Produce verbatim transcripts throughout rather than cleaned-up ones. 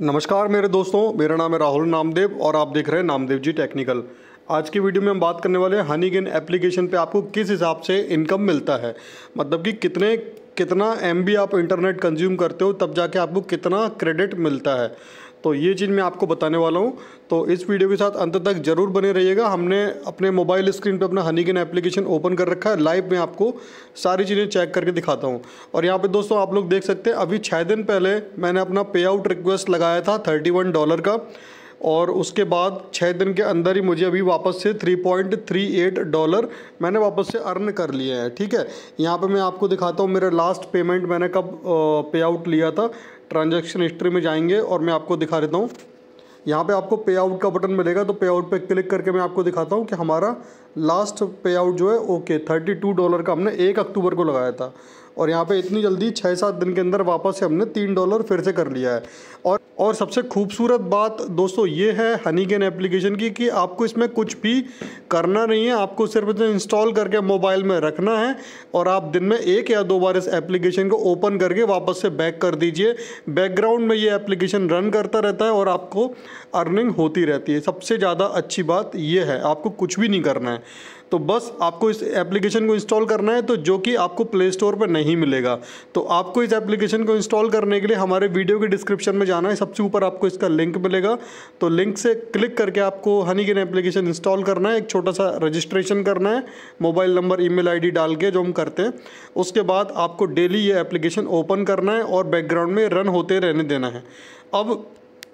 नमस्कार मेरे दोस्तों, मेरा नाम है राहुल नामदेव और आप देख रहे हैं नामदेव जी टेक्निकल। आज की वीडियो में हम बात करने वाले हैं हनीगेन एप्लीकेशन पे आपको किस हिसाब से इनकम मिलता है। मतलब कि कितने कितना एमबी आप इंटरनेट कंज्यूम करते हो तब जाके आपको कितना क्रेडिट मिलता है। तो ये चीज़ मैं आपको बताने वाला हूँ, तो इस वीडियो के साथ अंत तक जरूर बने रहिएगा। हमने अपने मोबाइल स्क्रीन पे अपना हनीगेन एप्लीकेशन ओपन कर रखा है। लाइव में आपको सारी चीज़ें चेक करके दिखाता हूँ। और यहाँ पे दोस्तों आप लोग देख सकते हैं, अभी छः दिन पहले मैंने अपना पे आउट रिक्वेस्ट लगाया था थर्टी वन डॉलर का, और उसके बाद छः दिन के अंदर ही मुझे अभी वापस से three point three eight dollar मैंने वापस से अर्न कर लिए हैं। ठीक है, यहाँ पे मैं आपको दिखाता हूँ मेरा लास्ट पेमेंट मैंने कब पे आउट लिया था। ट्रांजैक्शन हिस्ट्री में जाएंगे और मैं आपको दिखा देता हूँ। यहाँ पे आपको पे आउट का बटन मिलेगा, तो पे आउट पे क्लिक करके मैं आपको दिखाता हूँ कि हमारा लास्ट पे आउट जो है ओके थर्टी टू डॉलर का हमने एक अक्टूबर को लगाया था, और यहाँ पे इतनी जल्दी छः सात दिन के अंदर वापस से हमने तीन डॉलर फिर से कर लिया है। और और सबसे खूबसूरत बात दोस्तों ये है हनीगेन एप्लीकेशन की कि आपको इसमें कुछ भी करना नहीं है, आपको सिर्फ इसे इंस्टॉल करके मोबाइल में रखना है और आप दिन में एक या दो बार इस एप्लीकेशन को ओपन करके वापस से बैक कर दीजिए। बैकग्राउंड में ये एप्लीकेशन रन करता रहता है और आपको अर्निंग होती रहती है। सबसे ज़्यादा अच्छी बात ये है, आपको कुछ भी नहीं करना है, तो बस आपको इस एप्लीकेशन को इंस्टॉल करना है, तो जो कि आपको प्ले स्टोर पर नहीं मिलेगा। तो आपको इस एप्लीकेशन को इंस्टॉल करने के लिए हमारे वीडियो के डिस्क्रिप्शन में जाना है, सबसे ऊपर आपको इसका लिंक मिलेगा। तो लिंक से क्लिक करके आपको हनीगेन एप्लीकेशन इंस्टॉल करना है। एक छोटा सा रजिस्ट्रेशन करना है, मोबाइल नंबर ईमेल आईडी डाल के जो हम करते हैं। उसके बाद आपको डेली ये एप्लीकेशन ओपन करना है और बैकग्राउंड में रन होते रहने देना है। अब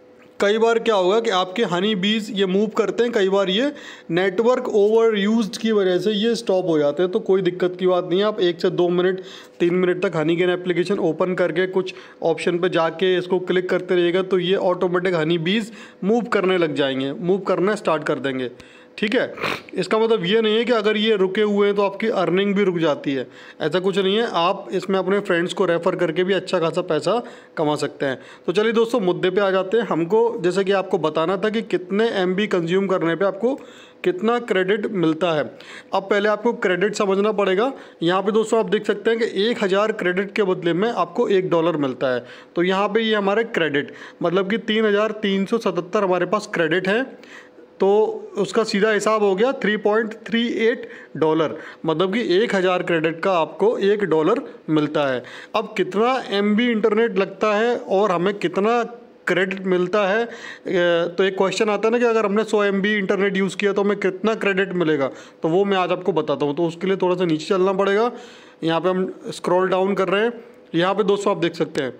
कई बार क्या होगा कि आपके हनी बीज ये मूव करते हैं, कई बार ये नेटवर्क ओवर यूज्ड की वजह से ये स्टॉप हो जाते हैं, तो कोई दिक्कत की बात नहीं है। आप एक से दो मिनट तीन मिनट तक हनीगेन एप्लीकेशन ओपन करके कुछ ऑप्शन पे जाके इसको क्लिक करते रहिएगा, तो ये ऑटोमेटिक हनी बीज मूव करने लग जाएंगे, मूव करना स्टार्ट कर देंगे। ठीक है, इसका मतलब ये नहीं है कि अगर ये रुके हुए हैं तो आपकी अर्निंग भी रुक जाती है, ऐसा कुछ नहीं है। आप इसमें अपने फ्रेंड्स को रेफ़र करके भी अच्छा खासा पैसा कमा सकते हैं। तो चलिए दोस्तों मुद्दे पे आ जाते हैं। हमको जैसे कि आपको बताना था कि कितने एमबी कंज्यूम करने पे आपको कितना क्रेडिट मिलता है। अब पहले आपको क्रेडिट समझना पड़ेगा। यहाँ पे दोस्तों आप देख सकते हैं कि एक हज़ार क्रेडिट के बदले में आपको एक डॉलर मिलता है। तो यहाँ पे ये यह हमारे क्रेडिट मतलब कि तीन हज़ार तीन सौ सतहत्तर हमारे पास क्रेडिट है, तो उसका सीधा हिसाब हो गया three point three eight dollar, मतलब कि एक हज़ार क्रेडिट का आपको एक डॉलर मिलता है। अब कितना एमबी इंटरनेट लगता है और हमें कितना क्रेडिट मिलता है, तो एक क्वेश्चन आता है ना कि अगर हमने सौ एमबी इंटरनेट यूज़ किया तो हमें कितना क्रेडिट मिलेगा, तो वो मैं आज आपको बताता हूँ। तो उसके लिए थोड़ा सा नीचे चलना पड़ेगा। यहाँ पे हम स्क्रॉल डाउन कर रहे हैं। यहाँ पे दोस्तों आप देख सकते हैं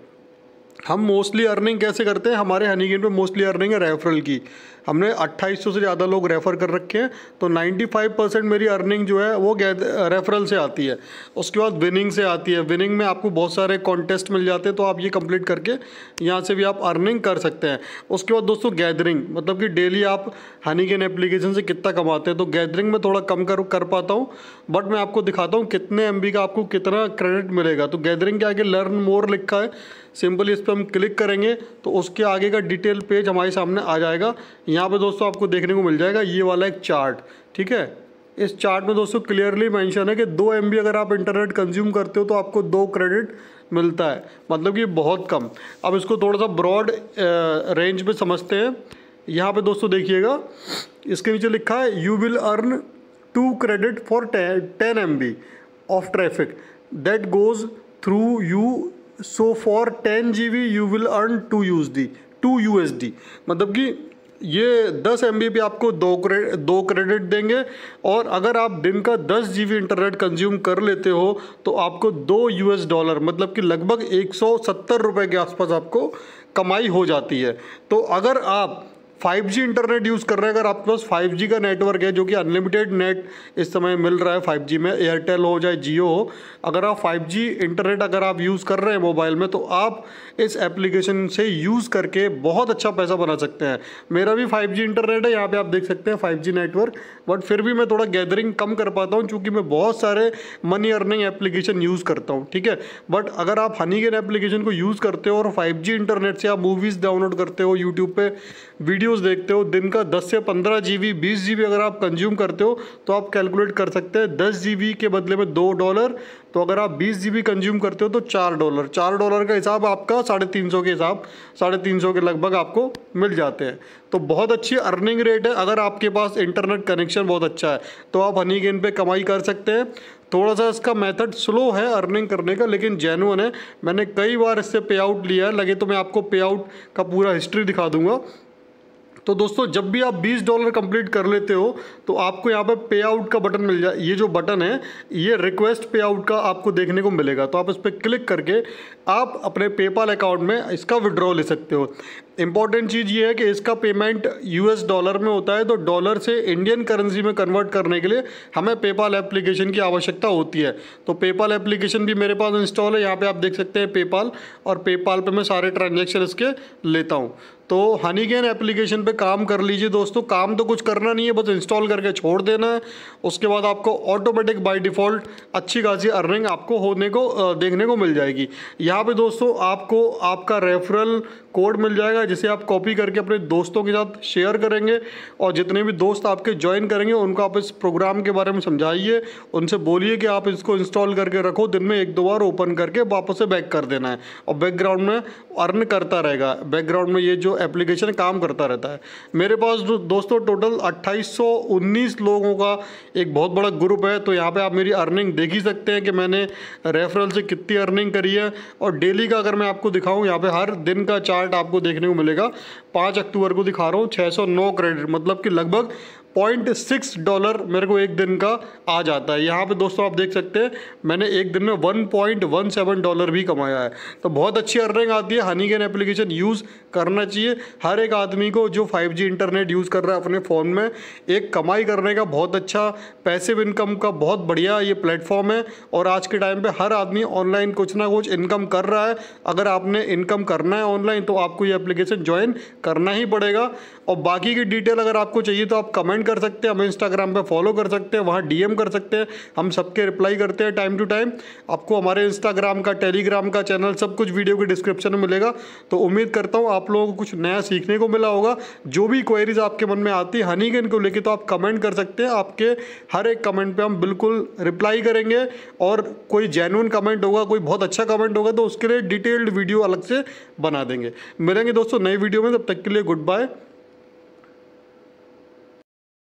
हम मोस्टली अर्निंग कैसे करते हैं। हमारे हनीगेन पे मोस्टली अर्निंग है रेफरल की। हमने अट्ठाईस सौ से ज़्यादा लोग रेफ़र कर रखे हैं, तो पचानवे परसेंट मेरी अर्निंग जो है वो रेफरल से आती है। उसके बाद विनिंग से आती है। विनिंग में आपको बहुत सारे कॉन्टेस्ट मिल जाते हैं, तो आप ये कंप्लीट करके यहाँ से भी आप अर्निंग कर सकते हैं। उसके बाद दोस्तों गैदरिंग, मतलब कि डेली आप हनीगेन एप्लीकेशन से कितना कमाते हैं। तो गैदरिंग में थोड़ा कम कर कर पाता हूँ, बट मैं आपको दिखाता हूँ कितने एमबी का आपको कितना क्रेडिट मिलेगा। तो गैदरिंग के आगे लर्न मोर लिखा है, सिंपली इस पर हम क्लिक करेंगे तो उसके आगे का डिटेल पेज हमारे सामने आ जाएगा। यहाँ पे दोस्तों आपको देखने को मिल जाएगा ये वाला एक चार्ट। ठीक है, इस चार्ट में दोस्तों क्लियरली मेंशन है कि दो एमबी अगर आप इंटरनेट कंज्यूम करते हो तो आपको दो क्रेडिट मिलता है, मतलब कि बहुत कम। अब इसको थोड़ा सा ब्रॉड रेंज में समझते हैं। यहाँ पे दोस्तों देखिएगा, इसके नीचे लिखा है you will earn two credit for ten M B of traffic that goes through you, so for ten G B you will earn to use the two U S D, मतलब कि ये दस एम बी पे आपको दो credit दो credit देंगे, और अगर आप दिन का दस जी बी इंटरनेट कंज्यूम कर लेते हो तो आपको दो यूएस डॉलर, मतलब कि लगभग एक सौ सत्तर रुपये के आसपास आपको कमाई हो जाती है। तो अगर आप फाइव जी इंटरनेट यूज़ कर रहे हैं, अगर आपके पास फाइव जी का नेटवर्क है, जो कि अनलिमिटेड नेट इस समय मिल रहा है फाइव जी में, एयरटेल हो चाहे जियो हो, अगर आप फाइव जी इंटरनेट अगर आप यूज़ कर रहे हैं मोबाइल में, तो आप इस एप्लीकेशन से यूज़ करके बहुत अच्छा पैसा बना सकते हैं। मेरा भी फाइव जी इंटरनेट है, यहाँ पे आप देख सकते हैं फाइव जी नेटवर्क, बट फिर भी मैं थोड़ा गैदरिंग कम कर पाता हूँ क्योंकि मैं बहुत सारे मनी अर्निंग एप्लीकेशन यूज़ करता हूँ। ठीक है, बट अगर आप हनीगेन एप्लीकेशन को यूज़ करते हो और फाइव जी इंटरनेट से आप मूवीज़ डाउनलोड करते हो, यूट्यूब पर वीडियो वीडियोस देखते हो, दिन का दस से पंद्रह जी बी बीस जी बी अगर आप कंज्यूम करते हो तो आप कैलकुलेट कर सकते हैं दस जी बी के बदले में दो डॉलर, तो अगर आप बीस जी बी कंज्यूम करते हो तो चार डॉलर चार डॉलर का हिसाब आपका साढ़े तीन सौ के हिसाब साढ़े तीन सौ के लगभग आपको मिल जाते हैं। तो बहुत अच्छी अर्निंग रेट है। अगर आपके पास इंटरनेट कनेक्शन बहुत अच्छा है तो आप हनीगेन पे कमाई कर सकते हैं। थोड़ा सा इसका मेथड स्लो है अर्निंग करने का, लेकिन जेन्युइन है। मैंने कई बार इससे पे आउट लिया है, लगे तो मैं आपको पे आउट का पूरा हिस्ट्री दिखा दूंगा। तो दोस्तों जब भी आप बीस डॉलर कंप्लीट कर लेते हो तो आपको यहाँ पे पे आउट का बटन मिल जाए। ये जो बटन है ये रिक्वेस्ट पे आउट का आपको देखने को मिलेगा, तो आप इस पर क्लिक करके आप अपने पेपाल अकाउंट में इसका विड्रॉ ले सकते हो। इंपॉर्टेंट चीज़ ये है कि इसका पेमेंट यूएस डॉलर में होता है, तो डॉलर से इंडियन करेंसी में कन्वर्ट करने के लिए हमें पेपाल एप्लीकेशन की आवश्यकता होती है। तो पेपाल एप्लीकेशन भी मेरे पास इंस्टॉल है। यहाँ पे आप देख सकते हैं पेपाल, और पेपाल पे मैं सारे ट्रांजेक्शन इसके लेता हूँ। तो हनीगेन एप्लीकेशन पे काम कर लीजिए दोस्तों। काम तो कुछ करना नहीं है, बस इंस्टॉल करके छोड़ देना है। उसके बाद आपको ऑटोमेटिक बाय डिफ़ॉल्ट अच्छी खासी अर्निंग आपको होने को देखने को मिल जाएगी। यहाँ पे दोस्तों आपको आपका रेफरल कोड मिल जाएगा, जिसे आप कॉपी करके अपने दोस्तों के साथ शेयर करेंगे, और जितने भी दोस्त आपके ज्वाइन करेंगे उनको आप इस प्रोग्राम के बारे में समझाइए। उनसे बोलिए कि आप इसको इंस्टॉल करके रखो, दिन में एक दो बार ओपन करके वापस से बैक कर देना है, और बैकग्राउंड में अर्न करता रहेगा। बैकग्राउंड में ये जो एप्लीकेशन काम करता रहता है। मेरे पास दो, दोस्तों टोटल अट्ठाईस सौ उन्नीस लोगों का एक बहुत बड़ा ग्रुप है। तो यहाँ पे आप मेरी अर्निंग देख ही सकते हैं कि मैंने रेफरल से कितनी अर्निंग करी है। और डेली का अगर मैं आपको दिखाऊं, यहाँ पे हर दिन का चार्ट आपको देखने को मिलेगा। पाँच अक्टूबर को दिखा रहा हूँ, छः सौ नौ क्रेडिट, मतलब कि लगभग पॉइंट सिक्स डॉलर मेरे को एक दिन का आ जाता है। यहाँ पे दोस्तों आप देख सकते हैं मैंने एक दिन में one point one seven dollar भी कमाया है। तो बहुत अच्छी अर्निंग आती है। हनीगेन एप्लीकेशन यूज़ करना चाहिए हर एक आदमी को जो फाइव जी इंटरनेट यूज़ कर रहा है अपने फ़ोन में। एक कमाई करने का बहुत अच्छा, पैसिव इनकम का बहुत बढ़िया ये प्लेटफॉर्म है, और आज के टाइम पे हर आदमी ऑनलाइन कुछ ना कुछ इनकम कर रहा है। अगर आपने इनकम करना है ऑनलाइन तो आपको ये एप्लीकेशन ज्वाइन करना ही पड़ेगा। और बाकी की डिटेल अगर आपको चाहिए तो आप कमेंट कर सकते हैं, हमें इंस्टाग्राम पे फॉलो कर सकते हैं, वहाँ डीएम कर सकते हैं, हम सबके रिप्लाई करते हैं टाइम टू टाइम। आपको हमारे इंस्टाग्राम का, टेलीग्राम का चैनल सब कुछ वीडियो के डिस्क्रिप्शन में मिलेगा। तो उम्मीद करता हूँ आप लोगों को कुछ नया सीखने को मिला होगा। जो भी क्वेरीज आपके मन में आती है हनीगेन को लेके तो आप कमेंट कर सकते हैं। आपके हर एक कमेंट पर हम बिल्कुल रिप्लाई करेंगे, और कोई जेन्युइन कमेंट होगा, कोई बहुत अच्छा कमेंट होगा तो उसके लिए डिटेल्ड वीडियो अलग से बना देंगे। मिलेंगे दोस्तों नई वीडियो में, तब तक के लिए गुड बाय।